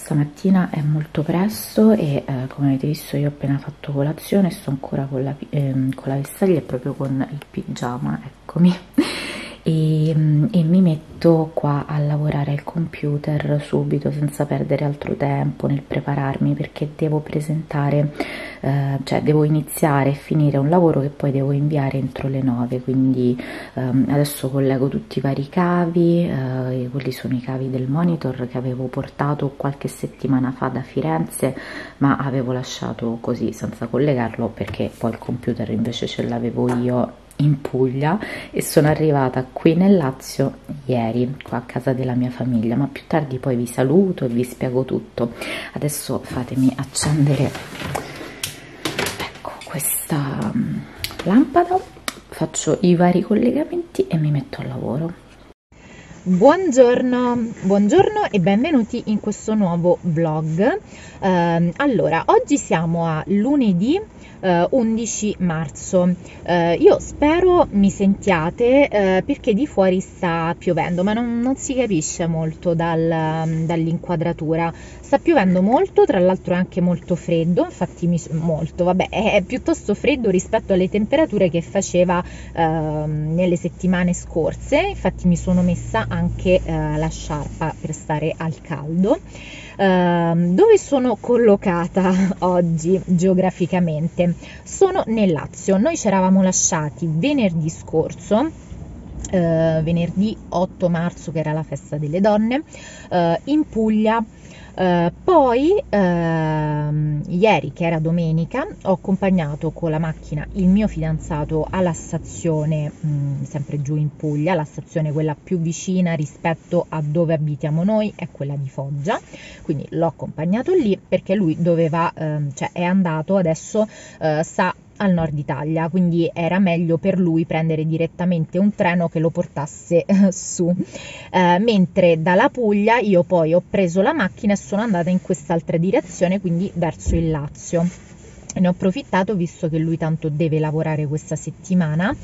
Stamattina è molto presto e come avete visto io ho appena fatto colazione e sto ancora con la vestaglia e proprio con il pigiama, eccomi, e mi metto qua a lavorare al computer subito senza perdere altro tempo nel prepararmi perché devo presentare, cioè devo iniziare e finire un lavoro che poi devo inviare entro le 9, quindi adesso collego tutti i vari cavi, quelli sono i cavi del monitor che avevo portato qualche settimana fa da Firenze ma avevo lasciato così senza collegarlo perché poi il computer invece ce l'avevo io in Puglia e sono arrivata qui nel Lazio ieri qua a casa della mia famiglia, ma più tardi poi vi saluto e vi spiego tutto. Adesso fatemi accendere, ecco, questa lampada, faccio i vari collegamenti e mi metto al lavoro. Buongiorno, buongiorno e benvenuti in questo nuovo vlog. Allora, oggi siamo a lunedì 11 marzo. Io spero mi sentiate perché di fuori sta piovendo, ma non si capisce molto dall'inquadratura. Sta piovendo molto, tra l'altro è anche molto freddo, infatti molto, vabbè, è piuttosto freddo rispetto alle temperature che faceva nelle settimane scorse, infatti mi sono messa anche la sciarpa per stare al caldo. Dove sono collocata oggi geograficamente? Sono nel Lazio. Noi ci eravamo lasciati venerdì scorso, venerdì 8 marzo che era la festa delle donne, in Puglia. Poi ieri che era domenica ho accompagnato con la macchina il mio fidanzato alla stazione, sempre giù in Puglia, la stazione quella più vicina rispetto a dove abitiamo noi è quella di Foggia, quindi l'ho accompagnato lì perché lui doveva, cioè è andato adesso, sta al nord Italia, quindi era meglio per lui prendere direttamente un treno che lo portasse su, mentre dalla Puglia io poi ho preso la macchina e sono andata in quest'altra direzione, quindi verso il Lazio. Ne ho approfittato visto che lui tanto deve lavorare questa settimana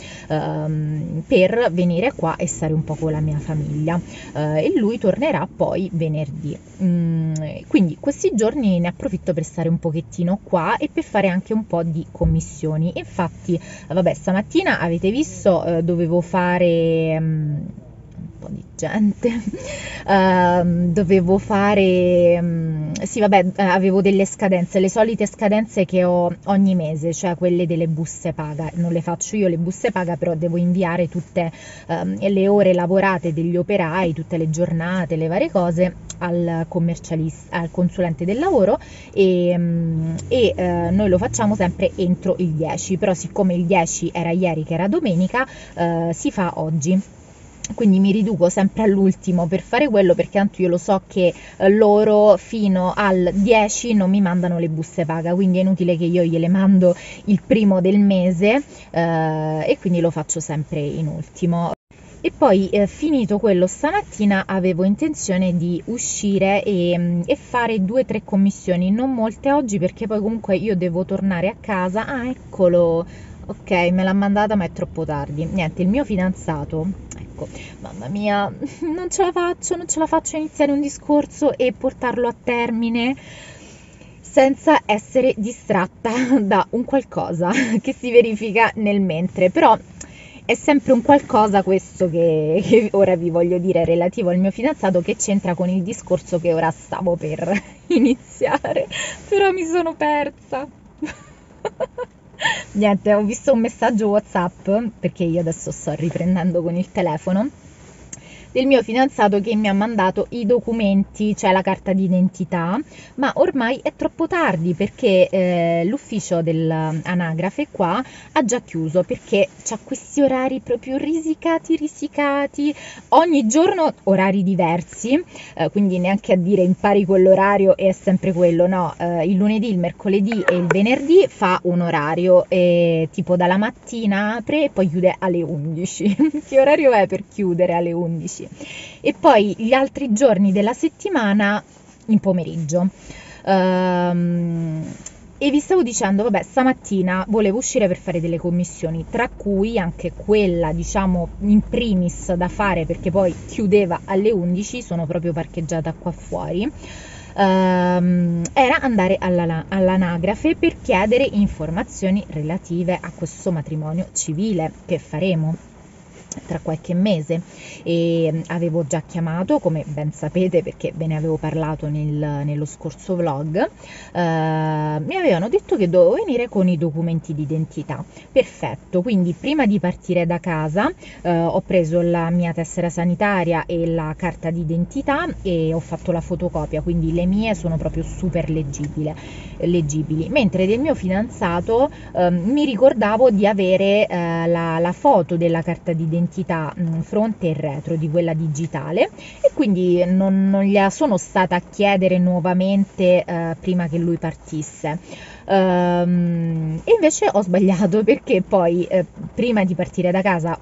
per venire qua e stare un po' con la mia famiglia, e lui tornerà poi venerdì. Quindi questi giorni ne approfitto per stare un pochettino qua e per fare anche un po' di commissioni. Infatti vabbè, stamattina avete visto, dovevo fare un po' di gente, dovevo fare, sì vabbè, avevo delle scadenze, le solite scadenze che ho ogni mese, cioè quelle delle buste paga. Non le faccio io le buste paga, però devo inviare tutte le ore lavorate degli operai, tutte le giornate, le varie cose al commercialista, al consulente del lavoro, e noi lo facciamo sempre entro il 10, però siccome il 10 era ieri che era domenica, si fa oggi. Quindi mi riduco sempre all'ultimo per fare quello, perché tanto io lo so che loro fino al 10 non mi mandano le buste paga, quindi è inutile che io gliele mando il primo del mese, e quindi lo faccio sempre in ultimo. E poi finito quello stamattina avevo intenzione di uscire e fare 2 o 3 commissioni, non molte oggi perché poi comunque io devo tornare a casa. Ah, eccolo, ok, me l'ha mandata ma è troppo tardi. Niente, il mio fidanzato, ecco, mamma mia, non ce la faccio a iniziare un discorso e portarlo a termine senza essere distratta da un qualcosa che si verifica nel mentre, però è sempre un qualcosa questo che ora vi voglio dire relativo al mio fidanzato, che c'entra con il discorso che ora stavo per iniziare, però mi sono persa. Niente, ho visto un messaggio WhatsApp, perché io adesso sto riprendendo con il telefono, del mio fidanzato che mi ha mandato i documenti, cioè la carta d'identità, ma ormai è troppo tardi perché l'ufficio dell'anagrafe qua ha già chiuso, perché c'ha questi orari proprio risicati, ogni giorno orari diversi, quindi neanche a dire impari quell'orario e è sempre quello, no, il lunedì, il mercoledì e il venerdì fa un orario, tipo dalla mattina apre e poi chiude alle 11. Che orario è per chiudere alle 11? E poi gli altri giorni della settimana in pomeriggio. E vi stavo dicendo, vabbè, stamattina volevo uscire per fare delle commissioni, tra cui anche quella, diciamo, in primis da fare perché poi chiudeva alle 11, sono proprio parcheggiata qua fuori, era andare all'anagrafe per chiedere informazioni relative a questo matrimonio civile che faremo tra qualche mese. E avevo già chiamato, come ben sapete perché ve ne avevo parlato nello scorso vlog, mi avevano detto che dovevo venire con i documenti d'identità. Perfetto, quindi prima di partire da casa ho preso la mia tessera sanitaria e la carta d'identità e ho fatto la fotocopia, quindi le mie sono proprio super leggibili, mentre del mio fidanzato mi ricordavo di avere la foto della carta d'identità fronte e retro di quella digitale, e quindi non gliela sono stata a chiedere nuovamente prima che lui partisse. E invece ho sbagliato, perché poi prima di partire da casa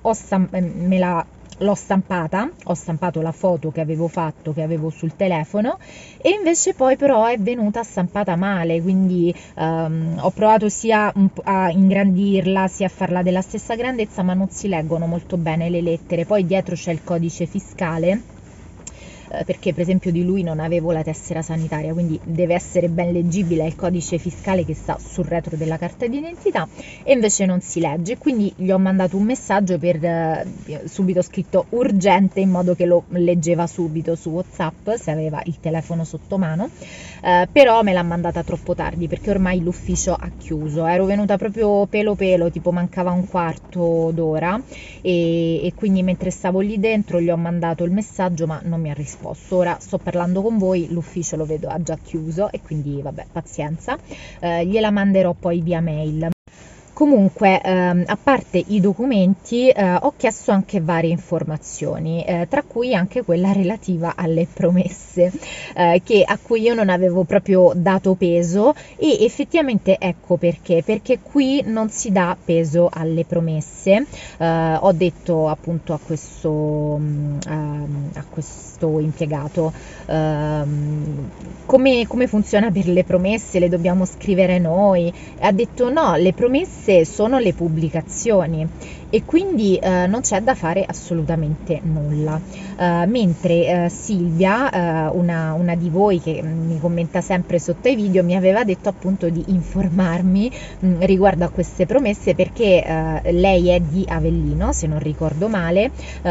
l'ho stampata, ho stampato la foto che avevo fatto, che avevo sul telefono, e invece poi però è venuta stampata male, quindi ho provato sia a ingrandirla sia a farla della stessa grandezza, ma non si leggono molto bene le lettere. Poi dietro c'è il codice fiscale, perché per esempio di lui non avevo la tessera sanitaria, quindi deve essere ben leggibile il codice fiscale che sta sul retro della carta d'identità, e invece non si legge. Quindi gli ho mandato un messaggio subito scritto urgente, in modo che lo leggeva subito su WhatsApp se aveva il telefono sotto mano, però me l'ha mandata troppo tardi perché ormai l'ufficio ha chiuso. Ero venuta proprio pelo, tipo mancava un quarto d'ora, e quindi mentre stavo lì dentro gli ho mandato il messaggio, ma non mi ha risposto. Ora sto parlando con voi, l'ufficio lo vedo ha già chiuso, e quindi vabbè, pazienza, gliela manderò poi via mail. Comunque, a parte i documenti, ho chiesto anche varie informazioni, tra cui anche quella relativa alle promesse, a cui io non avevo proprio dato peso, e effettivamente ecco perché qui non si dà peso alle promesse. Ho detto appunto a questo impiegato come funziona per le promesse, le dobbiamo scrivere noi. Ha detto no, le promesse sono le pubblicazioni, e quindi non c'è da fare assolutamente nulla. Mentre Silvia, una di voi che mi commenta sempre sotto i video, mi aveva detto appunto di informarmi riguardo a queste promesse, perché lei è di Avellino, se non ricordo male,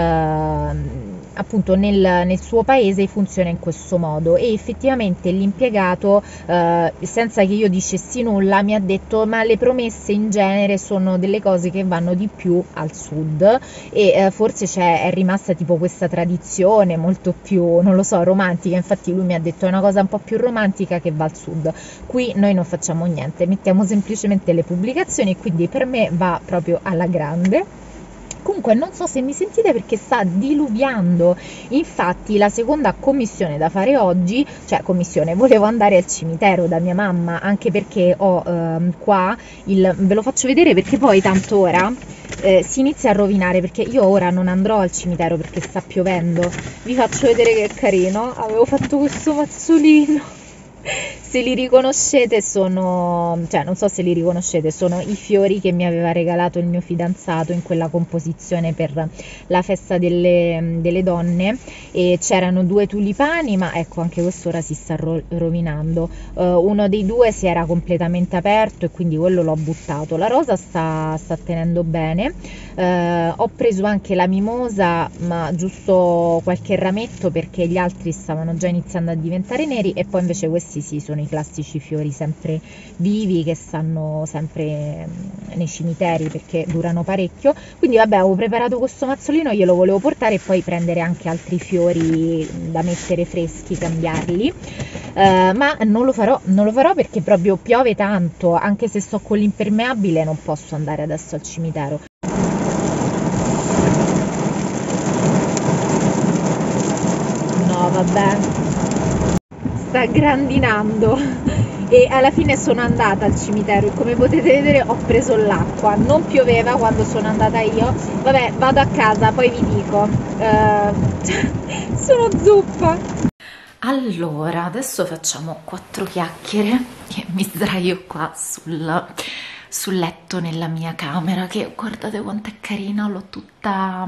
appunto nel suo paese funziona in questo modo, e effettivamente l'impiegato, senza che io dicessi nulla, mi ha detto ma le promesse in genere sono delle cose che vanno di più al sud, e forse è rimasta tipo questa tradizione molto più, non lo so, romantica. Infatti lui mi ha detto è una cosa un po' più romantica che va al sud. Qui noi non facciamo niente, mettiamo semplicemente le pubblicazioni, e quindi per me va proprio alla grande. Comunque non so se mi sentite perché sta diluviando. Infatti la seconda commissione da fare oggi, volevo andare al cimitero da mia mamma, anche perché ho qua ve lo faccio vedere perché poi tanto ora si inizia a rovinare, perché io ora non andrò al cimitero perché sta piovendo. Vi faccio vedere che carino, avevo fatto questo mazzolino. Se li riconoscete non so se li riconoscete, sono i fiori che mi aveva regalato il mio fidanzato in quella composizione per la festa delle donne, e c'erano 2 tulipani, ma ecco anche questo ora si sta rovinando. Uno dei 2 si era completamente aperto e quindi quello l'ho buttato. La rosa sta tenendo bene. Ho preso anche la mimosa, ma giusto qualche rametto perché gli altri stavano già iniziando a diventare neri, e poi invece questi sì, sono i classici fiori sempre vivi che stanno sempre nei cimiteri perché durano parecchio. Quindi vabbè, avevo preparato questo mazzolino, glielo volevo portare e poi prendere anche altri fiori da mettere freschi, cambiarli, ma non lo farò perché proprio piove tanto. Anche se sto con l'impermeabile non posso andare adesso al cimitero. No, vabbè, sta grandinando, e alla fine sono andata al cimitero e come potete vedere ho preso l'acqua. Non pioveva quando sono andata io. Vabbè, vado a casa, poi vi dico. Sono zuppa. Allora, adesso facciamo quattro chiacchiere e mi sdraio qua sul letto nella mia camera, che guardate quanto è carina, l'ho tutta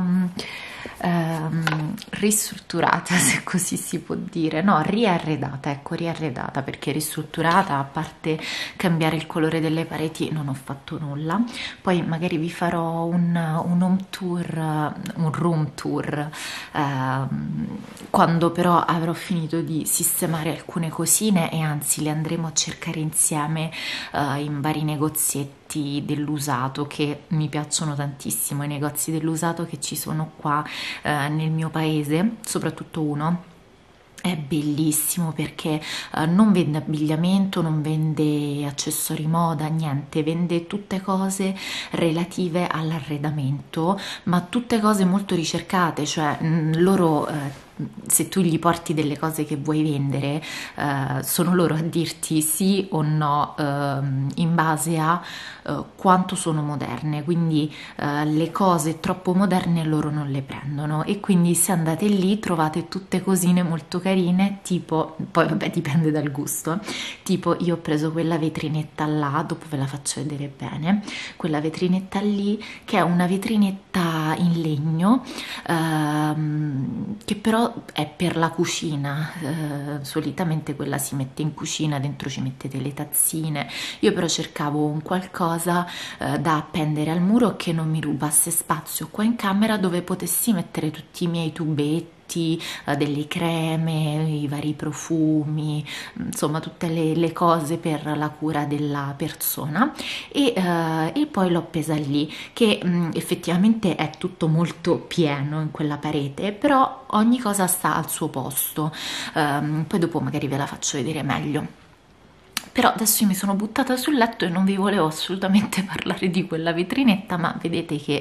ristrutturata, se così si può dire, no, riarredata, ecco, riarredata, perché ristrutturata, a parte cambiare il colore delle pareti, non ho fatto nulla. Poi magari vi farò un home tour, un room tour, quando però avrò finito di sistemare alcune cosine, e anzi le andremo a cercare insieme in vari negozietti dell'usato, che mi piacciono tantissimo, i negozi dell'usato che ci sono qua nel mio paese, soprattutto uno. È bellissimo perché non vende abbigliamento, non vende accessori moda, niente, vende tutte cose relative all'arredamento, ma tutte cose molto ricercate, cioè loro se tu gli porti delle cose che vuoi vendere, sono loro a dirti sì o no in base a quanto sono moderne, quindi le cose troppo moderne loro non le prendono, e quindi se andate lì trovate tutte cosine molto carine, tipo, poi vabbè dipende dal gusto, tipo io ho preso quella vetrinetta là, dopo ve la faccio vedere bene, quella vetrinetta lì che è una vetrinetta in legno, che però è per la cucina, solitamente quella si mette in cucina, dentro ci mettete le tazzine, io però cercavo un qualcosa da appendere al muro che non mi rubasse spazio qua in camera, dove potessi mettere tutti i miei tubetti, delle creme, i vari profumi, insomma tutte le cose per la cura della persona, e poi l'ho appesa lì, che effettivamente è tutto molto pieno in quella parete, però ogni cosa sta al suo posto. Poi dopo magari ve la faccio vedere meglio. Però adesso io mi sono buttata sul letto e non vi volevo assolutamente parlare di quella vetrinetta, ma vedete che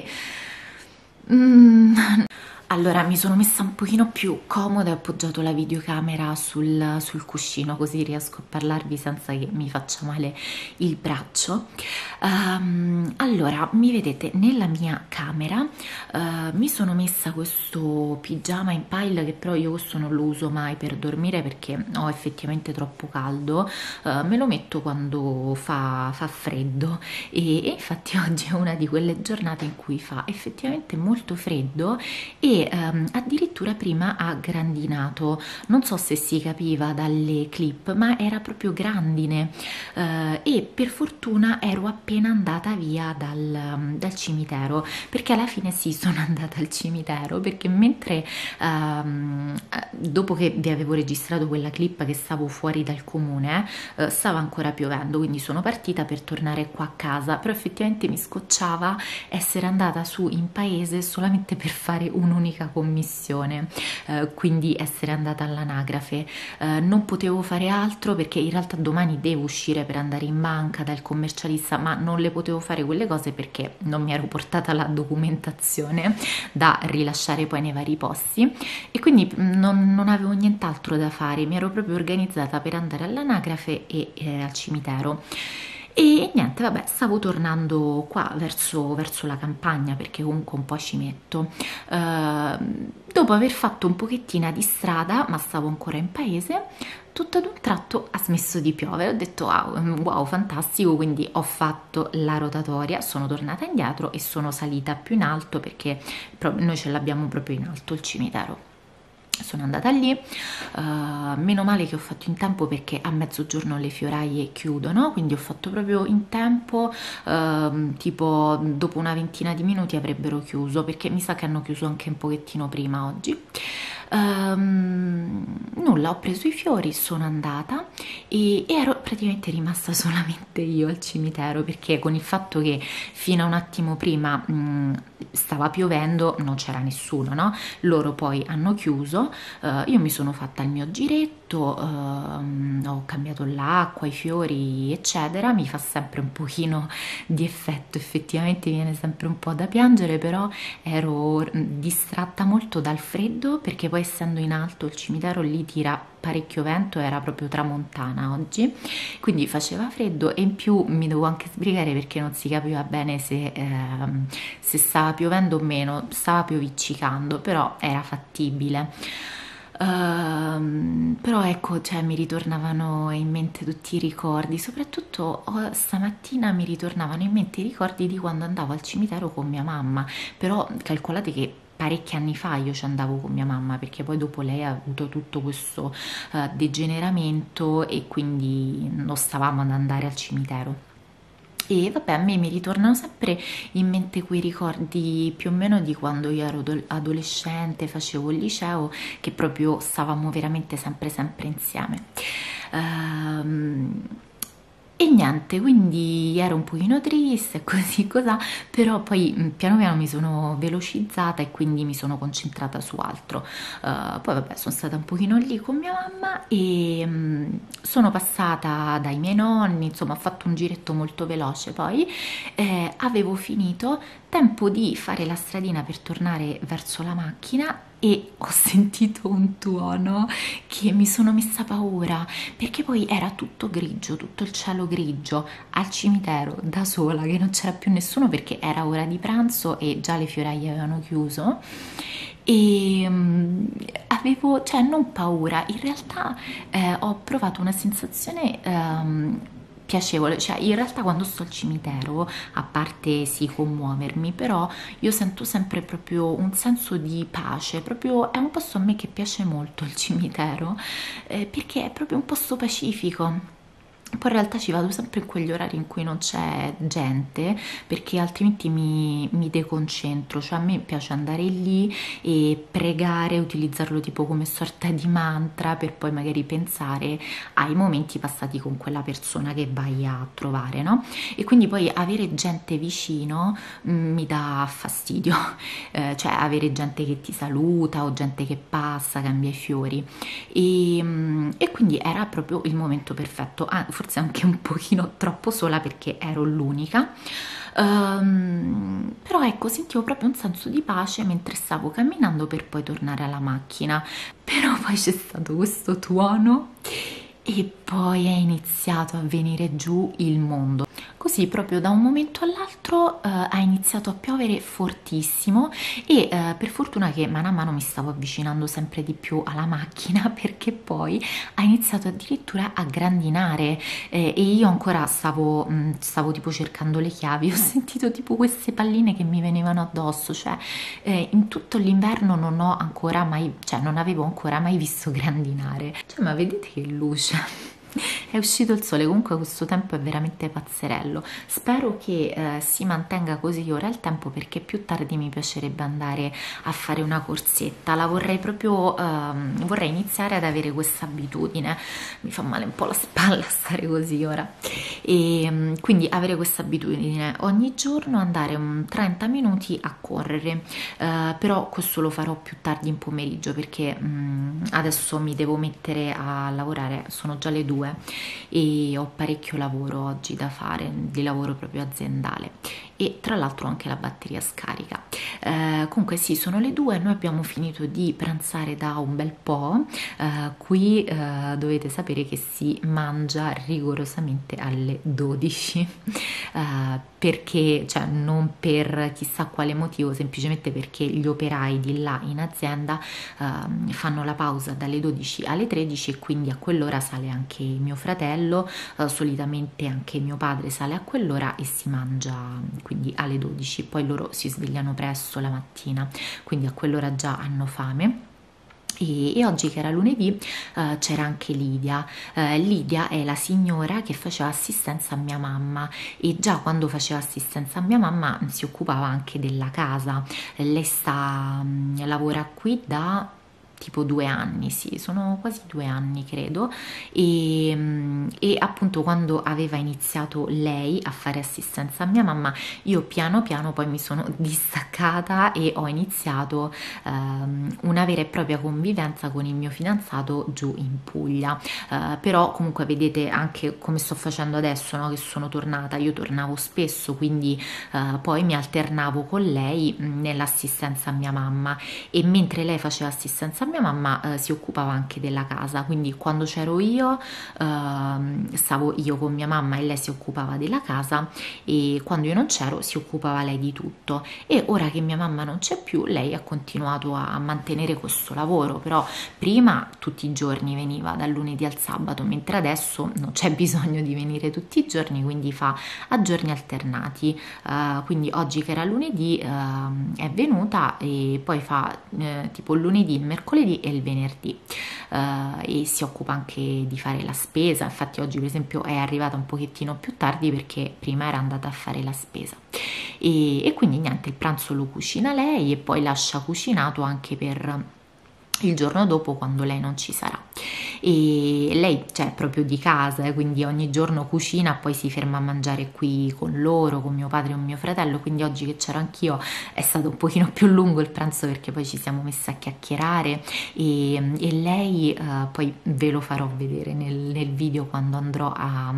allora mi sono messa un pochino più comoda e ho appoggiato la videocamera sul cuscino, così riesco a parlarvi senza che mi faccia male il braccio. Allora, mi vedete nella mia camera, mi sono messa questo pigiama in pile, che però io questo non lo uso mai per dormire perché ho effettivamente troppo caldo, me lo metto quando fa freddo, e infatti oggi è una di quelle giornate in cui fa effettivamente molto freddo, e addirittura prima ha grandinato, non so se si capiva dalle clip, ma era proprio grandine, e per fortuna ero appena andata via dal cimitero, perché alla fine sì, sono andata al cimitero perché mentre dopo che vi avevo registrato quella clip che stavo fuori dal comune, stava ancora piovendo, quindi sono partita per tornare qua a casa, però effettivamente mi scocciava essere andata su in paese solamente per fare un'unica commissione, quindi essere andata all'anagrafe. Non potevo fare altro perché in realtà domani devo uscire per andare in banca dal commercialista, ma non le potevo fare quelle cose perché non mi ero portata la documentazione da rilasciare poi nei vari posti, e quindi non avevo nient'altro da fare, mi ero proprio organizzata per andare all'anagrafe e al cimitero. E niente, vabbè, stavo tornando qua verso la campagna perché comunque un po' ci metto. Dopo aver fatto un pochettina di strada, ma stavo ancora in paese, tutto ad un tratto ha smesso di piovere. Ho detto wow, fantastico, quindi ho fatto la rotatoria, sono tornata indietro e sono salita più in alto perché noi ce l'abbiamo proprio in alto il cimitero. Sono andata lì, meno male che ho fatto in tempo perché a mezzogiorno le fioraie chiudono, quindi ho fatto proprio in tempo, tipo dopo una ventina di minuti avrebbero chiuso, perché mi sa che hanno chiuso anche un pochettino prima oggi. Nulla, ho preso i fiori, sono andata e ero praticamente rimasta solamente io al cimitero, perché con il fatto che fino a un attimo prima stava piovendo non c'era nessuno, no? Loro poi hanno chiuso, io mi sono fatta il mio giretto, ho cambiato l'acqua, i fiori eccetera, mi fa sempre un pochino di effetto, effettivamente viene sempre un po' da piangere, però ero distratta molto dal freddo perché poi essendo in alto il cimitero lì tira parecchio vento, era proprio tramontana oggi, quindi faceva freddo e in più mi dovevo anche sbrigare perché non si capiva bene se stava piovendo o meno, stava pioviccicando, però era fattibile. Però Però ecco, cioè, mi ritornavano in mente tutti i ricordi, soprattutto stamattina mi ritornavano in mente i ricordi di quando andavo al cimitero con mia mamma, però calcolate che parecchi anni fa io ci andavo con mia mamma perché poi dopo lei ha avuto tutto questo degeneramento e quindi non stavamo ad andare al cimitero. E vabbè, a me mi ritornano sempre in mente quei ricordi più o meno di quando io ero adolescente, facevo il liceo, che proprio stavamo veramente sempre insieme. Ehm, e niente, quindi ero un pochino triste, così cosà, però poi piano piano mi sono velocizzata e quindi mi sono concentrata su altro. Poi vabbè, sono stata un pochino lì con mia mamma e sono passata dai miei nonni, insomma ho fatto un giretto molto veloce, poi avevo finito, tempo di fare la stradina per tornare verso la macchina e ho sentito un tuono che mi sono messa paura perché poi era tutto grigio, tutto il cielo grigio al cimitero da sola che non c'era più nessuno perché era ora di pranzo e già le fioraie avevano chiuso e avevo, cioè non paura, in realtà ho provato una sensazione piacevole, cioè in realtà quando sto al cimitero, a parte sì commuovermi, però io sento sempre proprio un senso di pace, proprio è un posto a me che piace molto il cimitero, perché è proprio un posto pacifico. Poi in realtà ci vado sempre in quegli orari in cui non c'è gente perché altrimenti mi deconcentro, cioè a me piace andare lì e pregare, utilizzarlo tipo come sorta di mantra per poi magari pensare ai momenti passati con quella persona che vai a trovare, no? E quindi poi avere gente vicino mi dà fastidio, cioè avere gente che ti saluta o gente che passa, cambia i fiori e quindi era proprio il momento perfetto, forse anche un pochino troppo sola perché ero l'unica. Però ecco, sentivo proprio un senso di pace mentre stavo camminando per poi tornare alla macchina. Però poi c'è stato questo tuono e poi è iniziato a venire giù il mondo. Così proprio da un momento all'altro ha iniziato a piovere fortissimo e per fortuna che mano a mano mi stavo avvicinando sempre di più alla macchina perché poi ha iniziato addirittura a grandinare e io ancora stavo tipo cercando le chiavi, ho sentito tipo queste palline che mi venivano addosso, cioè in tutto l'inverno non ho ancora mai, cioè non avevo ancora mai visto grandinare, cioè ma vedete che luce. È uscito il sole, comunque questo tempo è veramente pazzerello. Spero che si mantenga così ora il tempo perché più tardi mi piacerebbe andare a fare una corsetta. La vorrei proprio, vorrei iniziare ad avere questa abitudine. Mi fa male un po' la spalla stare così ora. E quindi avere questa abitudine ogni giorno, andare 30 minuti a correre. Però questo lo farò più tardi in pomeriggio perché adesso mi devo mettere a lavorare, sono già le 2 e ho parecchio lavoro oggi da fare, di lavoro proprio aziendale e tra l'altro anche la batteria scarica. Comunque sì, sono le 2, noi abbiamo finito di pranzare da un bel po', qui dovete sapere che si mangia rigorosamente alle 12 perché, cioè non per chissà quale motivo, semplicemente perché gli operai di là in azienda fanno la pausa dalle 12 alle 13 e quindi a quell'ora sale anche mio fratello, solitamente anche mio padre sale a quell'ora e si mangia quindi alle 12, poi loro si svegliano presto la mattina, quindi a quell'ora già hanno fame. E oggi che era lunedì c'era anche Lidia. Lidia è la signora che faceva assistenza a mia mamma e già quando faceva assistenza a mia mamma si occupava anche della casa. Lei lavora qui da tipo 2 anni, sì, sono quasi 2 anni credo e appunto quando aveva iniziato lei a fare assistenza a mia mamma io piano piano poi mi sono distaccata e ho iniziato una vera e propria convivenza con il mio fidanzato giù in Puglia, però comunque vedete anche come sto facendo adesso, no? Che sono tornata, io tornavo spesso quindi poi mi alternavo con lei nell'assistenza a mia mamma e mentre lei faceva assistenza a mia mamma si occupava anche della casa, quindi quando c'ero io stavo io con mia mamma e lei si occupava della casa, e quando io non c'ero si occupava lei di tutto. E ora che mia mamma non c'è più, lei ha continuato a mantenere questo lavoro, però prima tutti i giorni veniva dal lunedì al sabato, mentre adesso non c'è bisogno di venire tutti i giorni, quindi fa a giorni alternati. Quindi oggi che era lunedì è venuta, e poi fa tipo il lunedì, il mercoledì e il venerdì, e si occupa anche di fare la spesa. Infatti oggi per esempio è arrivata un pochettino più tardi perché prima era andata a fare la spesa, e quindi niente, il pranzo lo cucina lei e poi lascia cucinato anche per il giorno dopo quando lei non ci sarà. E lei c'è proprio di casa, quindi ogni giorno cucina, poi si ferma a mangiare qui con loro, con mio padre e mio fratello. Quindi oggi che c'ero anch'io è stato un pochino più lungo il pranzo perché poi ci siamo messi a chiacchierare, e lei poi ve lo farò vedere nel video quando andrò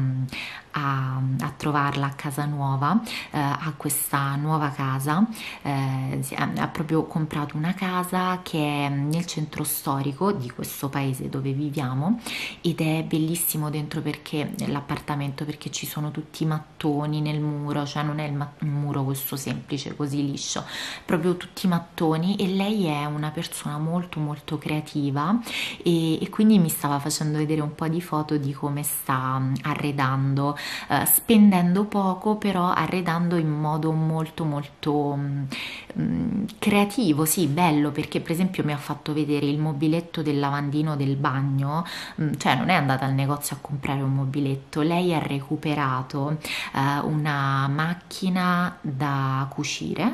a trovarla a casa nuova, a questa nuova casa. Ha proprio comprato una casa che è nel centro storico di questo paese dove viviamo, ed è bellissimo dentro perché l'appartamento, perché ci sono tutti i mattoni nel muro, cioè non è un muro questo semplice così liscio, proprio tutti i mattoni. E lei è una persona molto molto creativa, e quindi mi stava facendo vedere un po' di foto di come sta arredando, spendendo poco però arredando in modo molto molto creativo, sì, bello, perché per esempio mi ha fatto vedere il mobiletto del lavandino del bagno. Cioè non è andata al negozio a comprare un mobiletto, lei ha recuperato una macchina da cucire,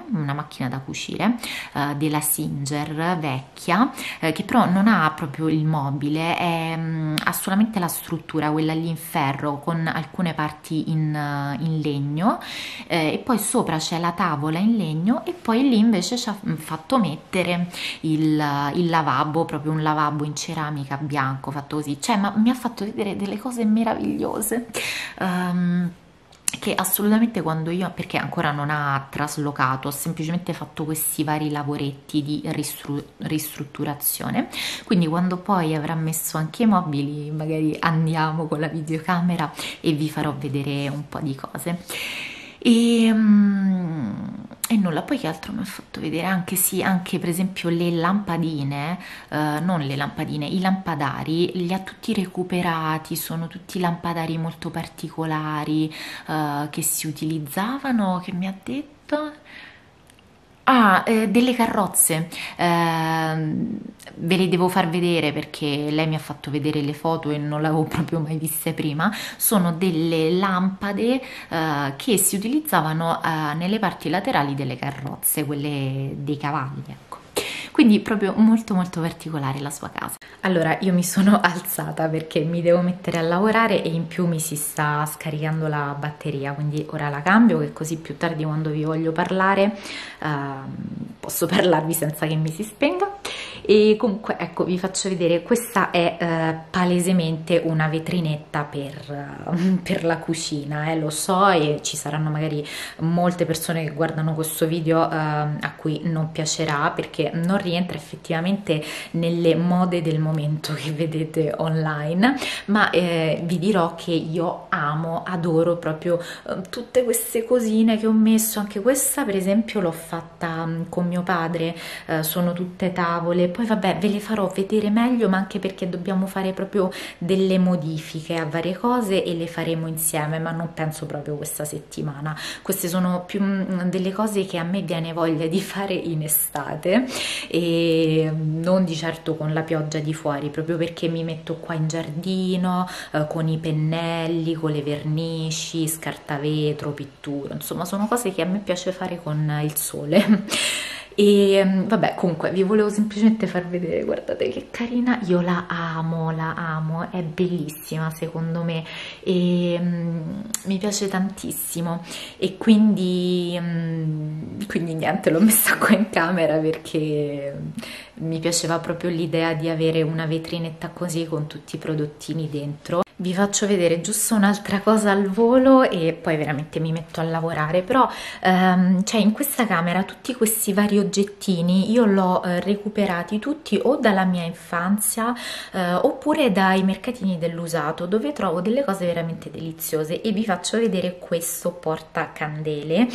della Singer vecchia, che però non ha proprio il mobile, ha solamente la struttura, quella lì in ferro con alcune parti in legno, e poi sopra c'è la tavola in legno, e poi lì invece ci ha fatto mettere il lavabo, proprio un lavabo in ceramica bianco fatto così. Cioè, ma mi ha fatto vedere delle cose meravigliose, che assolutamente quando io, perché ancora non ha traslocato, ho semplicemente fatto questi vari lavoretti di ristrutturazione, quindi quando poi avrà messo anche i mobili magari andiamo con la videocamera e vi farò vedere un po' di cose. E nulla, poi che altro mi ha fatto vedere? Anche sì, anche per esempio le lampadine, non le lampadine, i lampadari li ha tutti recuperati, sono tutti lampadari molto particolari che si utilizzavano, che mi ha detto... delle carrozze, ve le devo far vedere perché lei mi ha fatto vedere le foto e non l'avevo proprio mai viste prima. Sono delle lampade che si utilizzavano nelle parti laterali delle carrozze, quelle dei cavalli, ecco. Quindi proprio molto molto particolare la sua casa. Allora io mi sono alzata perché mi devo mettere a lavorare e in più mi si sta scaricando la batteria, quindi ora la cambio, che così più tardi quando vi voglio parlare posso parlarvi senza che mi si spenga. E comunque ecco, vi faccio vedere, questa è palesemente una vetrinetta per la cucina, lo so, e ci saranno magari molte persone che guardano questo video a cui non piacerà perché non rientra effettivamente nelle mode del momento che vedete online, ma vi dirò che io adoro proprio tutte queste cosine che ho messo. Anche questa per esempio l'ho fatta con mio padre, sono tutte tavole, poi vabbè ve le farò vedere meglio, ma anche perché dobbiamo fare proprio delle modifiche a varie cose e le faremo insieme, ma non penso proprio questa settimana. Queste sono più delle cose che a me viene voglia di fare in estate, e non di certo con la pioggia di fuori, proprio perché mi metto qua in giardino con i pennelli, con le vernici, scartavetro, pittura, insomma sono cose che a me piace fare con il sole. E vabbè, comunque vi volevo semplicemente far vedere, guardate che carina, io la amo, è bellissima secondo me, e mi piace tantissimo, e quindi niente, l'ho messa qua in camera perché mi piaceva proprio l'idea di avere una vetrinetta così con tutti i prodottini dentro. Vi faccio vedere giusto un'altra cosa al volo e poi veramente mi metto a lavorare, però cioè in questa camera tutti questi vari oggettini io l'ho recuperati tutti o dalla mia infanzia oppure dai mercatini dell'usato, dove trovo delle cose veramente deliziose, e vi faccio vedere questo portacandela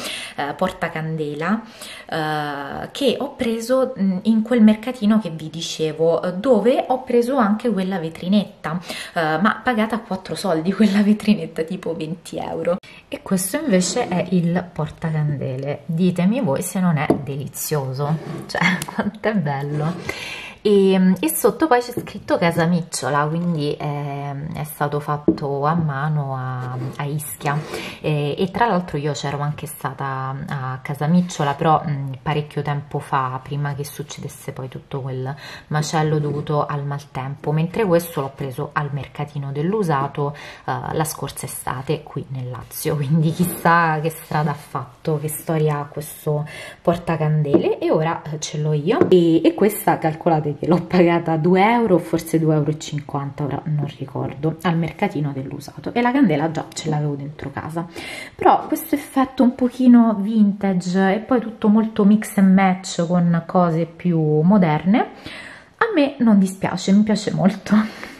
che ho preso in quel mercatino che vi dicevo, dove ho preso anche quella vetrinetta, ma pagata a 4 soldi quella vetrinetta, tipo 20 euro. E questo invece è il portacandele. Ditemi voi se non è delizioso, cioè quanto è bello. E sotto poi c'è scritto Casamicciola, quindi è stato fatto a mano a Ischia, e tra l'altro io c'ero anche stata a Casamicciola, però parecchio tempo fa, prima che succedesse poi tutto quel macello dovuto al maltempo, mentre questo l'ho preso al mercatino dell'usato la scorsa estate qui nel Lazio, quindi chissà che strada ha fatto, che storia ha questo portacandele, e ora ce l'ho io, e questa calcolate che l'ho pagata 2 euro, forse 2,50 euro, ora non ricordo, al mercatino dell'usato, e la candela già ce l'avevo dentro casa, però questo effetto un pochino vintage e poi tutto molto mix and match con cose più moderne a me non dispiace, mi piace molto.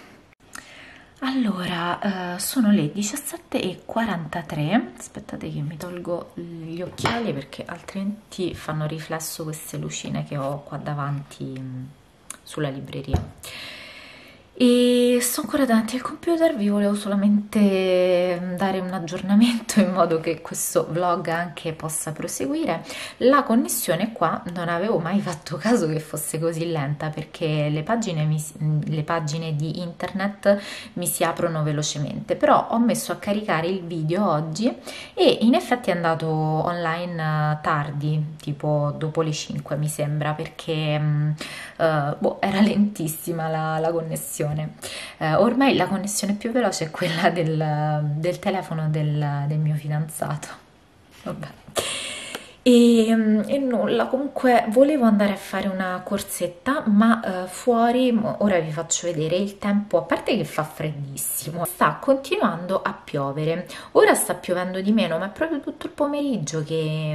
Allora, sono le 17:43, aspettate che mi tolgo gli occhiali perché altrimenti fanno riflesso queste lucine che ho qua davanti sulla libreria. E sto ancora davanti al computer, vi volevo solamente dare un aggiornamento in modo che questo vlog anche possa proseguire. La connessione qua non avevo mai fatto caso che fosse così lenta, perché le pagine di internet mi si aprono velocemente, però ho messo a caricare il video oggi e in effetti è andato online tardi, tipo dopo le 5 mi sembra, perché era lentissima la connessione. Ormai la connessione più veloce è quella del telefono del mio fidanzato. Vabbè. E nulla, comunque volevo andare a fare una corsetta, ma fuori, ora vi faccio vedere il tempo, a parte che fa freddissimo, sta continuando a piovere. Ora sta piovendo di meno, ma è proprio tutto il pomeriggio che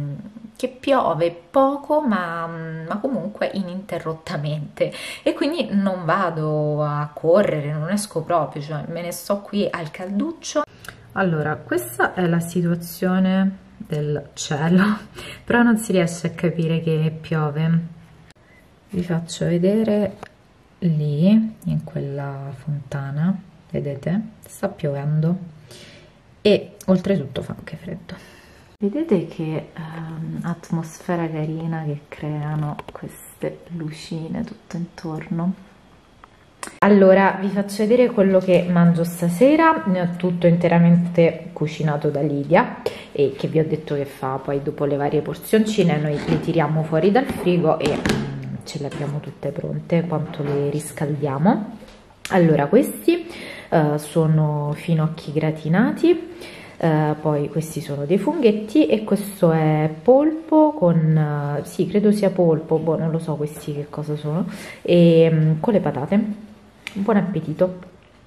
piove poco, ma comunque ininterrottamente, e quindi non vado a correre, non esco proprio, cioè me ne sto qui al calduccio. Allora, questa è la situazione del cielo, però non si riesce a capire che piove. Vi faccio vedere lì, in quella fontana, vedete? Sta piovendo e oltretutto fa anche freddo. Vedete che atmosfera carina che creano queste lucine tutto intorno. Allora, vi faccio vedere quello che mangio stasera, tutto interamente cucinato da Lidia, e che vi ho detto che fa poi dopo le varie porzioncine, noi le tiriamo fuori dal frigo e ce le abbiamo tutte pronte quanto le riscaldiamo. Allora, questi sono finocchi gratinati, poi questi sono dei funghetti, e questo è polpo con, sì, credo sia polpo, boh, non lo so questi che cosa sono, e con le patate. Buon appetito!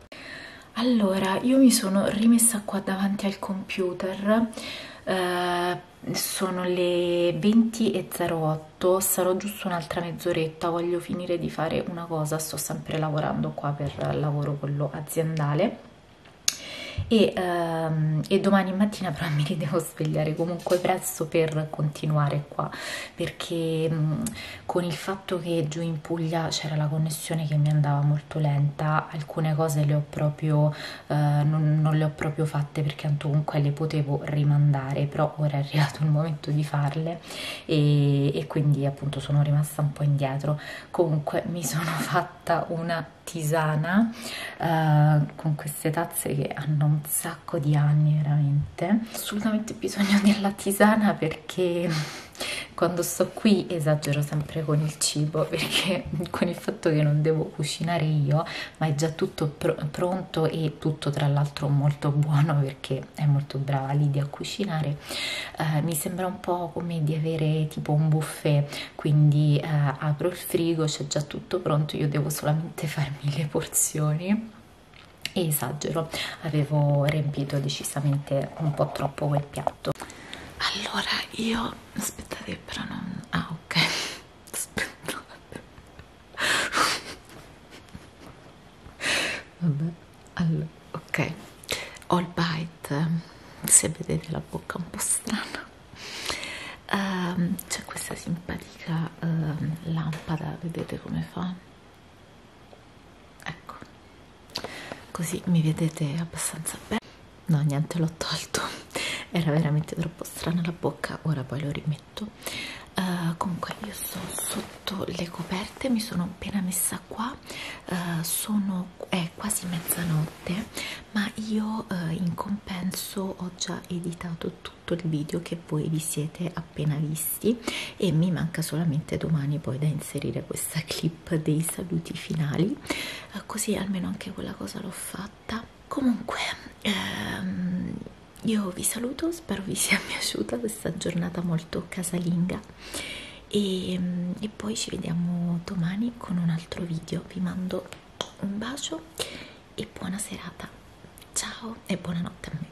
Allora, io mi sono rimessa qua davanti al computer, sono le 20:08, sarò giusto un'altra mezz'oretta, voglio finire di fare una cosa, sto sempre lavorando qua per lavoro quello aziendale, e domani mattina però mi devo svegliare comunque presto per continuare qua, perché con il fatto che giù in Puglia c'era la connessione che mi andava molto lenta, alcune cose le ho proprio non le ho proprio fatte, perché comunque le potevo rimandare, però ora è arrivato il momento di farle, e quindi appunto sono rimasta un po' indietro. Comunque mi sono fatta una tisana con queste tazze che hanno un sacco di anni, veramente assolutamente bisogno della tisana, perché quando sto qui esagero sempre con il cibo, perché con il fatto che non devo cucinare io, ma è già tutto pronto, e tutto tra l'altro molto buono perché è molto brava Lidia a cucinare, mi sembra un po' come di avere tipo un buffet, quindi apro il frigo, c'è già tutto pronto, io devo solamente farmi le porzioni esagero, avevo riempito decisamente un po' troppo quel piatto. Allora io, aspettate, però non, ah ok, aspettate, vabbè, allora, ok, all bite, se vedete la bocca un po' strana. C'è questa simpatica lampada, vedete come fa? Ecco, così mi vedete abbastanza bene. No, niente, l'ho tolto, era veramente troppo strana la bocca, ora poi lo rimetto. Comunque io sto sotto le coperte, mi sono appena messa qua, è quasi mezzanotte, ma io in compenso ho già editato tutto il video che voi vi siete appena visti e mi manca solamente domani poi da inserire questa clip dei saluti finali, così almeno anche quella cosa l'ho fatta. Comunque io vi saluto, spero vi sia piaciuta questa giornata molto casalinga e poi ci vediamo domani con un altro video. Vi mando un bacio e buona serata, ciao e buonanotte a me.